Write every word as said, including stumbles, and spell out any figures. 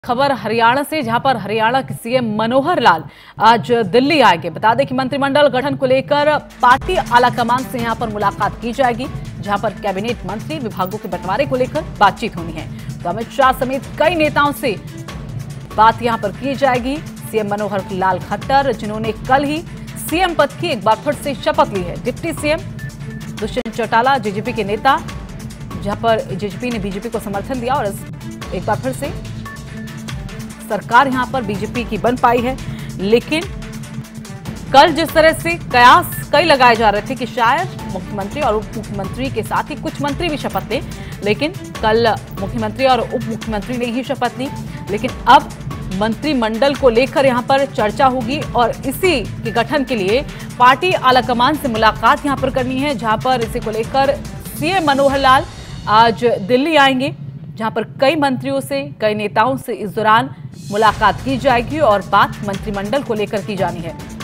खबर हरियाणा से, जहां पर हरियाणा के सीएम मनोहर लाल आज दिल्ली आएंगे। बता दें कि मंत्रिमंडल गठन को लेकर पार्टी आलाकमान से यहां पर मुलाकात की जाएगी, जहां पर कैबिनेट मंत्री विभागों के बंटवारे को लेकर बातचीत होनी है। तो अमित शाह समेत कई नेताओं से बात यहां पर की जाएगी। सीएम मनोहर लाल खट्टर, जिन्होंने कल ही सीएम पद की एक बार फिर से शपथ ली है। डिप्टी सीएम दुष्यंत चौटाला जेजेपी के नेता, जहां पर जेजेपी ने बीजेपी को समर्थन दिया और एक बार फिर से सरकार यहां पर बीजेपी की बन पाई है। लेकिन कल जिस तरह से कयास कई लगाए जा रहे थे कि शायद मुख्यमंत्री और उप मुख्यमंत्री के साथ ही कुछ मंत्री भी शपथ लें, लेकिन कल मुख्यमंत्री और उप मुख्यमंत्री ने ही शपथ ली। लेकिन अब मंत्रिमंडल को लेकर यहां पर चर्चा होगी और इसी के गठन के लिए पार्टी आलाकमान से मुलाकात यहां पर करनी है, जहां पर इसे को लेकर सीएम मनोहर लाल आज दिल्ली आएंगे, जहां पर कई मंत्रियों से, कई नेताओं से इस दौरान मुलाकात की जाएगी और बात मंत्रिमंडल को लेकर की जानी है।